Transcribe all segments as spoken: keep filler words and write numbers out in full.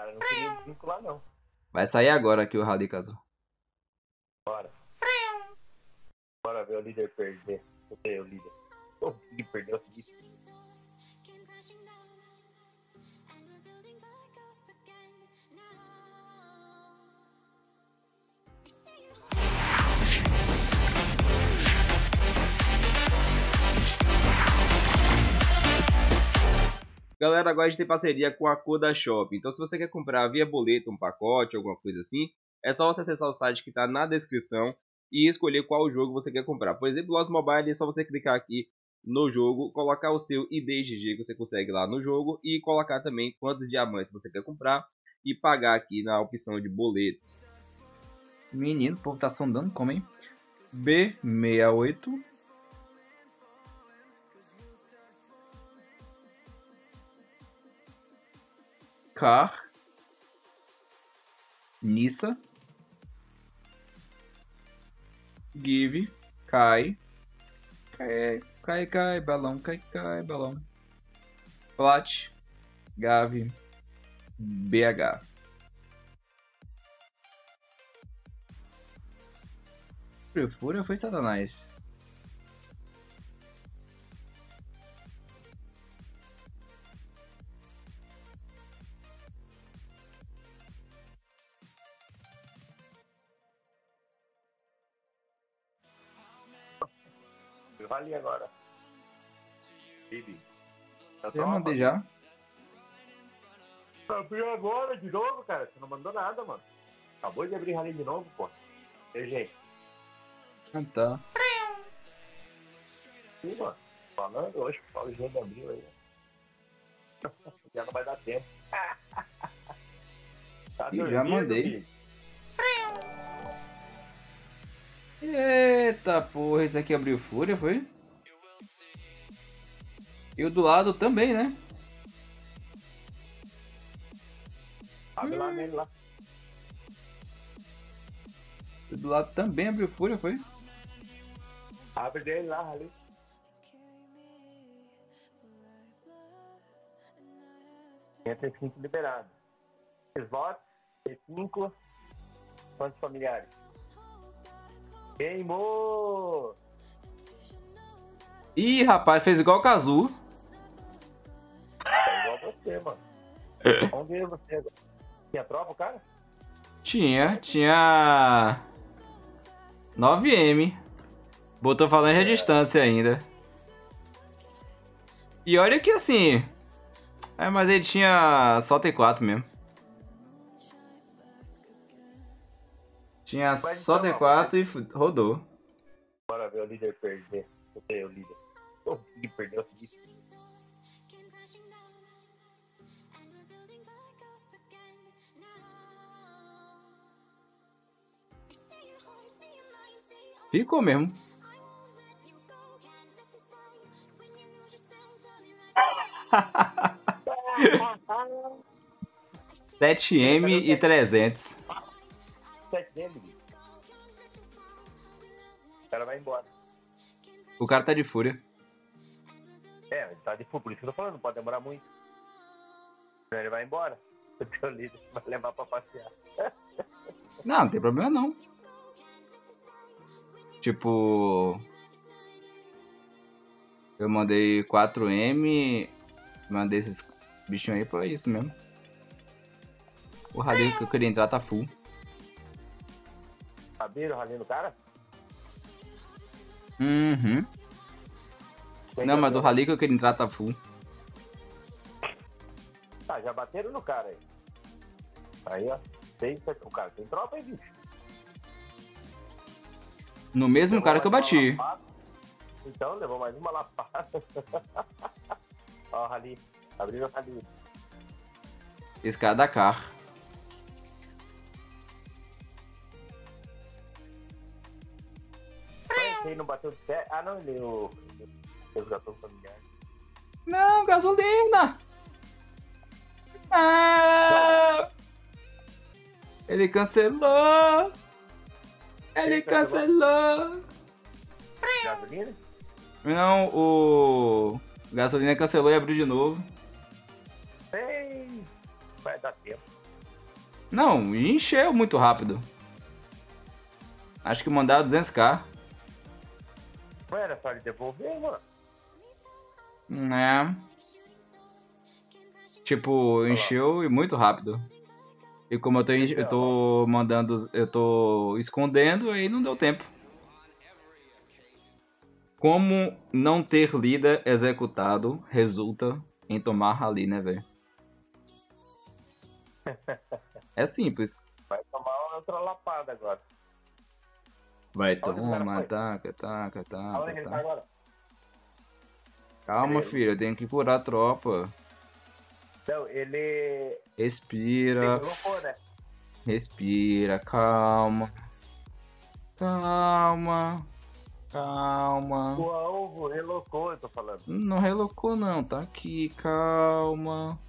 cara. Não queria vincular, não. Vai sair agora aqui o Rally Cazu. Bora. Bora ver o líder perder. Eu sei, o líder. O líder perdeu o seguinte. Galera, agora a gente tem parceria com a Coda Shop. Então se você quer comprar via boleto um pacote, alguma coisa assim, é só você acessar o site que está na descrição e escolher qual jogo você quer comprar. Por exemplo, Lost Mobile, é só você clicar aqui no jogo, colocar o seu I D G G que você consegue lá no jogo e colocar também quantos diamantes você quer comprar e pagar aqui na opção de boleto. Menino, o povo tá sondando como, hein? B sessenta e oito. Car. Nissa. Give. Cai. Cai, cai, cai, balão, cai, cai, balão. Plat. Gavi. B H. Fúria foi Satanás. Vale agora. Bibi. Eu mandei já. Abriu agora de novo, cara. Você não mandou nada, mano. Acabou de abrir rally de novo, pô. Tem gente. Ah, tá. Sim, mano. Falando hoje, o Paulo já abriu aí. Já não vai dar tempo. Tá Ih, já dormindo, mandei. filho? Eita porra, esse aqui abriu Fúria, foi? E o do lado também, né? Abre lá nele lá. O do lado também abriu Fúria, foi? Abre dele lá, ali. quinhentos e cinco liberado. Slot, T cinco. Quantos familiares? Queimou! Ih, rapaz, fez igual o Cazu. É igual você, mano. Vamos ver você agora. Tinha tropa, cara? Tinha, tinha... nove M. Botou falange à distância ainda. E olha que assim... É, mas ele tinha só T quatro mesmo. Tinha Mas só então, T quatro e rodou. Bora ver o líder perder. Eu sei, o líder. O líder perdeu o seguinte. Ficou mesmo. sete M e trezentos. sete dele, bicho. O cara vai embora. O cara tá de fúria. É, ele tá de full, por isso que eu tô falando, não pode demorar muito. Senão ele vai embora. O teu líder vai levar pra passear. Não, não tem problema não. Tipo... Eu mandei quatro M... Mandei esses bichinhos aí pra isso mesmo. O rally que eu queria entrar tá full. Abriram o rally no cara? Uhum. Quem Não, que mas do abriu? rally que eu queria entrar tá full. Ah, já bateram no cara aí. Aí, ó. Tem, o cara tem tropa aí, bicho. No mesmo Levou cara que eu mais uma bati. lapada. Então, levou mais uma lapada. Ó, o rally. Abriram o rally. Esse cara da car. Mas ele não bateu de pé. Ah, não, ele o resgatou familiar. Não, gasolina! Ah! Ele cancelou! Ele Ele cancelou? cancelou! Gasolina? Não, o gasolina cancelou e abriu de novo. Ei, vai dar tempo. Não, encheu muito rápido. Acho que mandaram duzentos k. Não era só ele devolver, mano? Né? Tipo, encheu e muito rápido. E como eu tô, enche- eu tô mandando, eu tô escondendo, aí não deu tempo. Como não ter líder executado resulta em tomar rally, né, velho? É simples. Vai tomar uma outra lapada agora. Vai Aonde o cara tomar, foi? taca, taca, taca, Aonde que ele tá taca. agora? Calma, Beleza. filho, eu tenho que curar a tropa. Não, ele... Ele Respira, colocou, né? respira, calma. Calma, calma. O alvo relocou, eu tô falando. Não relocou não, tá aqui, calma.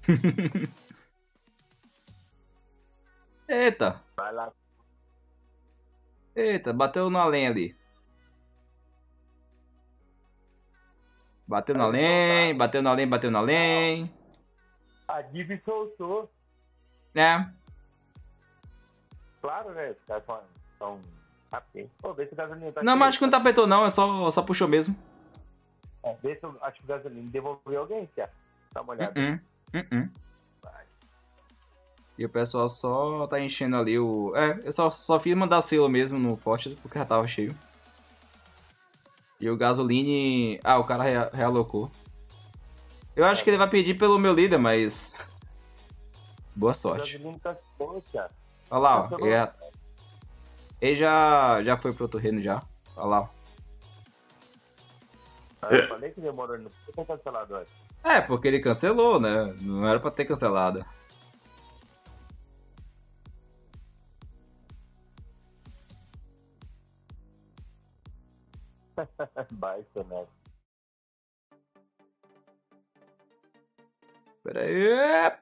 Eita, Vai lá. eita, bateu na lenha ali. Bateu na Aí lenha, soltaram. bateu na lenha, bateu na lenha. A Div soltou. É, Claro, né? Os caras são... são... rápidos. Pô, vê se o gasolina tá não, cheio. mas acho que não tapetou não, é só, só puxou mesmo. É, vê se eu acho que o gasolina devolveu alguém, Tia. Dá uma olhada. Uh-uh, uh-uh. Vai. E o pessoal só tá enchendo ali o... É, eu só, só fiz mandar selo mesmo no forte, porque já tava cheio. E o gasoline... Ah, o cara rea- realocou. Eu acho que ele vai pedir pelo meu líder, mas... Boa O sorte. gasolina tá cheio, Tia. Olha lá, ó. Cancelou. Ele, já- ele já, já foi pro outro reino já. Olha lá, ó. Ah, eu falei que demorou, não precisa ter cancelado antes. É, porque ele cancelou, né? Não era pra ter cancelado. Baixa, né? Pera aí.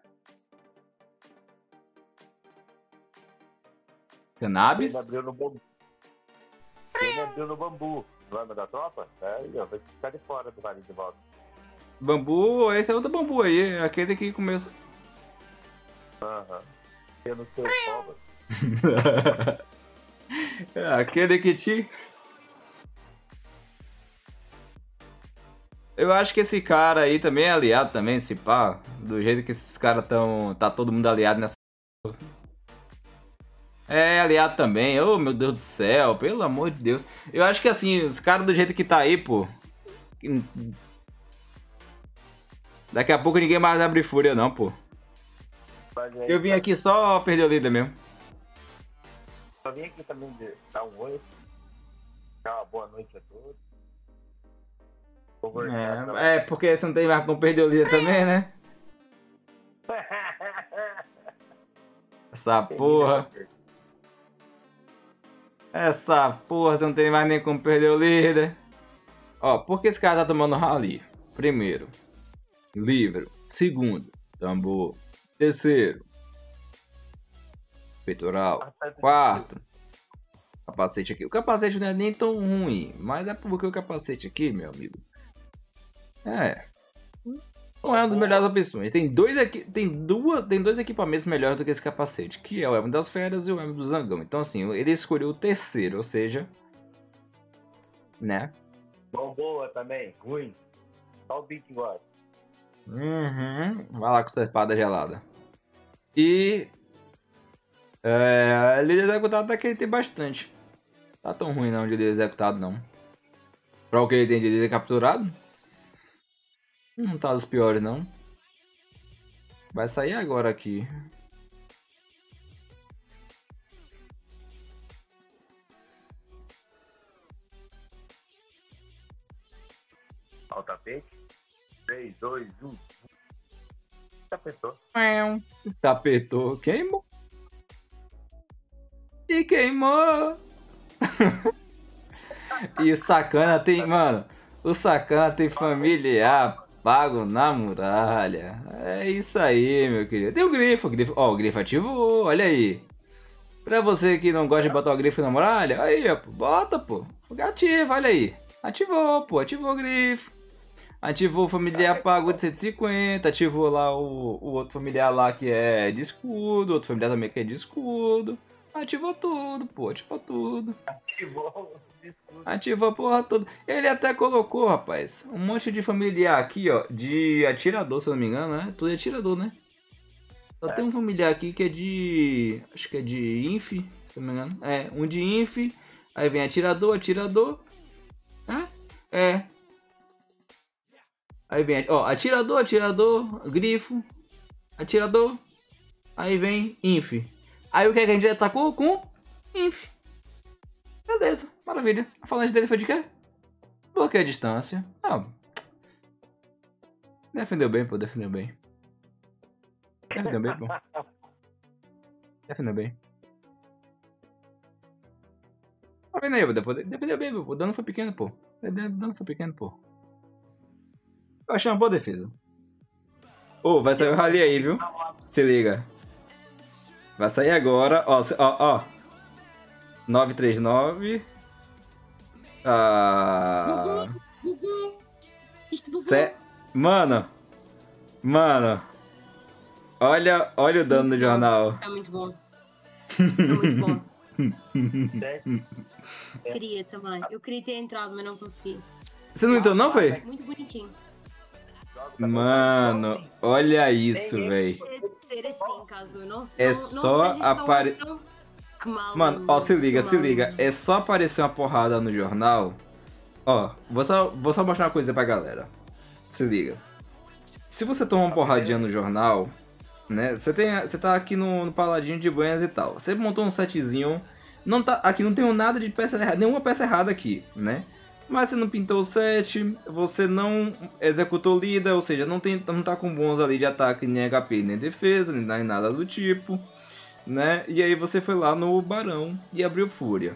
Cannabis. Ele abriu no bambu. Ele abriu no bambu. Lembra da tropa? É, aí, ó, vai ficar de fora do vale de volta. Bambu, esse é o do bambu aí. Aquele que começou... Aham. Eu não sei cobra. É, aquele que te... Eu acho que esse cara aí também é aliado também, esse pá. Do jeito que esses caras tão... Tá todo mundo aliado nessa... É, aliado também. Oh, meu Deus do céu. Pelo amor de Deus. Eu acho que assim, os caras do jeito que tá aí, pô... Daqui a pouco ninguém mais abre fúria não, pô. Mas aí, Eu vim aqui só perder o líder mesmo. Eu vim aqui também de- dar um oi. Dar uma boa noite a todos. Conversar pra- É, é, porque você não tem mais como perder o líder também, né? Essa porra. Essa porra, você não tem mais nem como perder o líder. Ó, por que esse cara tá tomando rally? Primeiro, livro. Segundo, tambor. Terceiro, peitoral. Quarto, capacete aqui. O capacete não é nem tão ruim, mas é porque o capacete aqui, meu amigo, é, não é uma das melhores opções. Tem dois aqui, tem duas, tem dois equipamentos melhores do que esse capacete, que é o Elmo das Feras e o Elmo do Zangão. Então assim, ele escolheu o terceiro, ou seja, né? Bom, boa também. Ruim. Só o Beat gosta. Uhum. Vai lá com sua espada gelada. E é, líder executado até que ele tem bastante. Tá tão ruim não de líder executado não. Pra o que ele tem de líder capturado, não tá dos piores não. Vai sair agora aqui. Ó o tapete. três, dois, um. Tapetou. Tapetou, queimou. E queimou. E o sacana tem, mano, o sacana tem familiar pago na muralha. É isso aí, meu querido. Tem o grifo, o grifo, ó, o grifo ativou, olha aí. Pra você que não gosta de botar o grifo na muralha, aí, ó, bota, pô. Ativa, olha aí. Ativou, pô, ativou o grifo. Ativou o familiar pago de cento e cinquenta, ativou lá o, o outro familiar lá que é de escudo, outro familiar também que é de escudo. Ativou tudo, pô, ativou tudo. Ativou o escudo. Ativou a porra toda. Ele até colocou, rapaz, um monte de familiar aqui, ó, de atirador, se eu não me engano, né? Tudo é atirador, né? Só É. tem um familiar aqui que é de... acho que é de Inf, se eu não me engano. É, um de Inf, aí vem atirador, atirador. É? É. Aí vem, ó, atirador, atirador, grifo, atirador. Aí vem Inf. Aí o que, é que a gente atacou? Com Inf. Beleza, maravilha. A falante dele foi de quê? Bloqueio a distância. Ah. Defendeu bem, pô, defendeu bem. Defendeu bem, pô. Defendeu bem. Tá vendo aí, pô, depois- defendeu bem, pô. O dano foi pequeno, pô. O dano foi pequeno, pô. Eu achei uma boa defesa. Ô, vai sair o rally aí, viu? Se liga. Vai sair agora, ó, se- ó, ó. nove três nove. Ah. Bugou. Isto bugou. Se... Mano. Mano. Olha, olha o dano Muito no bom. jornal. É muito bom. É muito bom. Certo? Queria também. Eu queria ter entrado, mas não consegui. Você não entrou não, foi? Muito bonitinho. Mano, olha isso, véi. Deixa de ser assim, caso não, É não, só não sejas tão- apare- tão- Que mal. Mano, ó, se liga, que se mal. liga. É só aparecer uma porrada no jornal. Ó, vou só, vou só mostrar uma coisa pra galera. Se liga. Se você toma uma porradinha no jornal, né? Você tem, você tá aqui no, no paladinho de banhas e tal. Você montou um setzinho. Não tá, aqui não tem nada de peça errada, nenhuma peça errada aqui, né? Mas você não pintou o set, você não executou lida, ou seja, não, tem, não tá com bons ali de ataque, nem H P, nem defesa, nem nada do tipo, né? E aí você foi lá no Barão e abriu Fúria.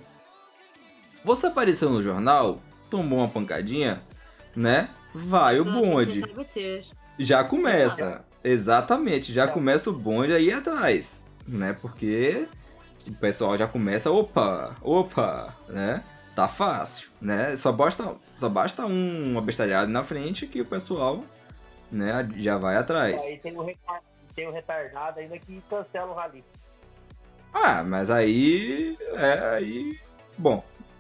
Você apareceu no jornal, tomou uma pancadinha, né? Vai o Toda a gente bonde. vai bater. Já começa, exatamente, já começa o bonde aí atrás, né? Porque o pessoal já começa, opa, opa, né? Tá fácil, né? Só basta, só basta um, uma bestalhada na frente que o pessoal, né, já vai atrás. Aí tem o, retar- tem o retardado ainda que cancela o rally. Ah, mas aí, é, aí, bom,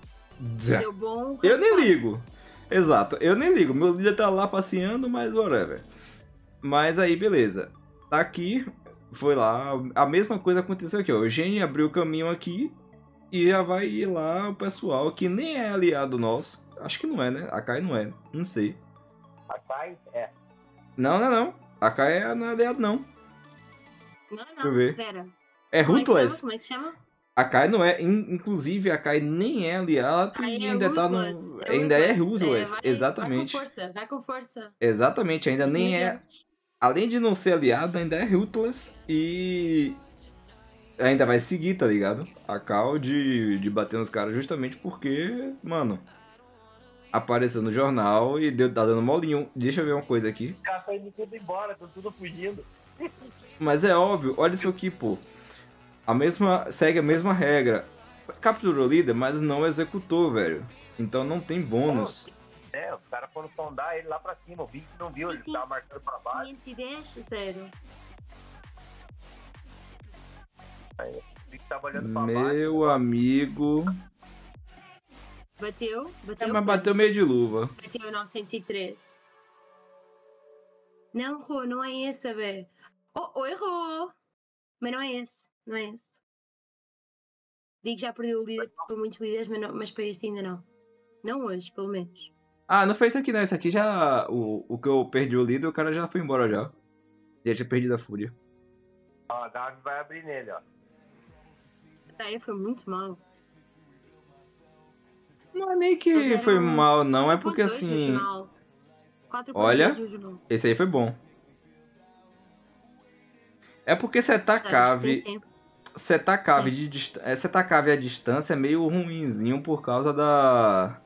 Deu bom. eu nem raspar. ligo. Exato, eu nem ligo. Meu líder tá lá passeando, mas whatever. Mas aí, beleza. Tá aqui, foi lá. A mesma coisa aconteceu aqui, ó. O Gene abriu o caminho aqui e já vai ir lá o pessoal que nem é aliado nosso. Acho que não é, né? A Kai não é, não sei. A Kai é. Não, não, não. A Kai não é aliado, não. Não, Deixa eu não. ver. Pera. É Como é que se chama? Ruthless. Como é que se chama? A Kai não é, in- inclusive a Kai nem é aliado Aí e é ainda tá no. ruthless, Ainda é ruthless. Ruthless, vai- exatamente. Vai com força, vai com força. Exatamente, ainda nem é. Assim, Além de não ser aliado, ainda é Ruthless e ainda vai seguir, tá ligado? A Cal de, de bater nos caras justamente porque, mano, apareceu no jornal e deu, tá dando molinho. Deixa eu ver uma coisa aqui. Os caras estão indo tudo embora, estão tudo fugindo. Mas é óbvio, olha isso aqui, pô. A mesma, segue a mesma regra. Capturou o líder, mas não executou, velho. Então não tem bônus. É, os caras foram sondar ele lá pra cima. O Vink não viu, ele Sim. tava marcando pra baixo. quinhentos e dez, sério. Aí, o Vink tava olhando pra baixo. Meu amigo. Bateu, É, bateu. mas bateu meio de luva. Bateu novecentos e três. Não, errou, não é esse, bebê. Oh, oh, errou! Mas não é esse, não é esse. Digo que já perdeu o líder para muitos líderes, mas, não, mas para este ainda não. Não hoje, pelo menos. Ah, não foi isso aqui não. Isso aqui já. O, o que eu perdi o líder, o cara já foi embora já. Já tinha perdido a fúria. Ó, a Gabi vai abrir nele, ó. Aí foi muito mal. Não é nem que Eles foi deram mal, não. É quatro porque ponto dois no assim. jornal. quatro ponto Olha. dois no jornal. Esse aí foi bom. É porque setar Sim, cave. sim. Setar cave Sim. de dist... é, setar cave à distância é meio ruinzinho por causa da.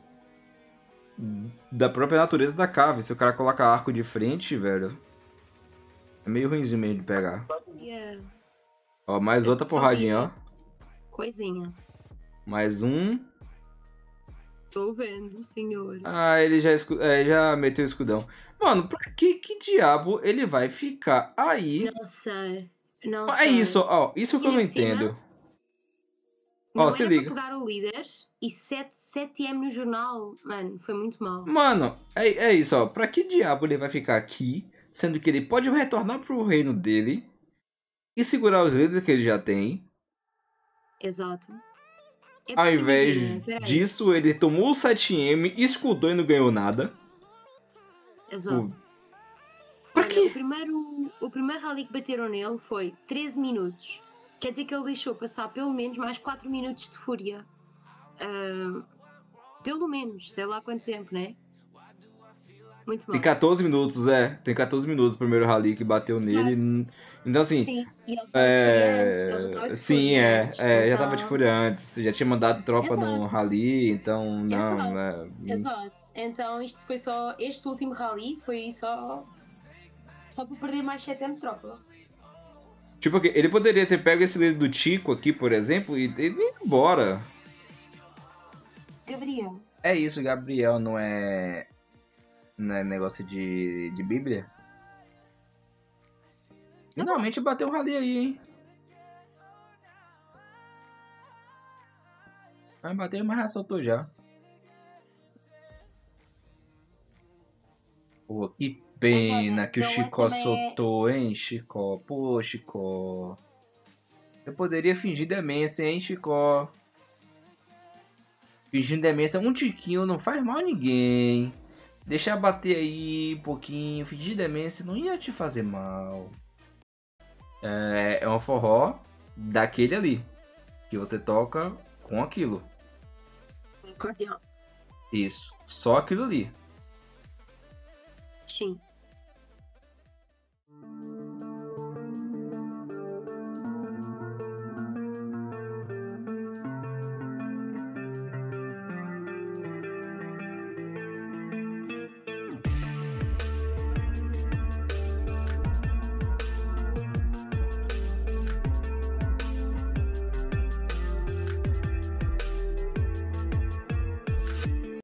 Da própria natureza da cave. Se o cara coloca arco de frente, velho. É meio ruinzinho mesmo de pegar. Yeah. Ó, mais É outra só porradinha, ó. Coisinha. Mais um. Estou vendo, senhor. Ah, ele já, escu... é, já meteu o escudão. Mano, pra que que diabo ele vai ficar aí? Não sei. Não É sei. isso, ó. Isso que eu Ainda não por cima, entendo. Não Ó, se era liga. para pegar o líder e sete M no jornal. Mano, foi muito mal. Mano, é, é isso, ó. Pra que diabo ele vai ficar aqui, sendo que ele pode retornar pro reino dele e segurar os líderes que ele já tem? Exato. É Ao porque invés imagina, peraí. disso, ele tomou o sete M, escudou e não ganhou nada. Exato. Pra Olha, quê? o primeiro, o primeiro rally que bateram nele foi treze minutos. Quer dizer que ele deixou passar pelo menos mais quatro minutos de fúria. Ah, pelo menos, sei lá quanto tempo, né? Muito Tem mal. catorze minutos, é. Tem catorze minutos o primeiro rally que bateu nele. Exato. Então, assim. Sim, e ele estava de fúria antes. Ele já É... estava de Sim, fúria é, antes. é. Já então... tava de fúria antes. Já tinha mandado tropa no Exato. rally, então não. Exato, É... exato. Então isto foi só. Este último rally foi só. Só para perder mais sete M de tropa. Tipo, ele poderia ter pego esse líder do Tico aqui, por exemplo, e ter ido embora. Gabriel. É isso, Gabriel, não é. Não é negócio de, de Bíblia? Finalmente bateu um rally aí, hein? Vai bater, mas já soltou já. Pô, que pena que o Chicó soltou, hein, Chicó? Pô, Chicó. Eu poderia fingir demência, hein, Chicó? Fingindo demência, um tiquinho não faz mal a ninguém. Deixar bater aí um pouquinho, fingir demência não ia te fazer mal. É, é um forró daquele ali, que você toca com aquilo. Acordeão. Isso, só aquilo ali. Sim.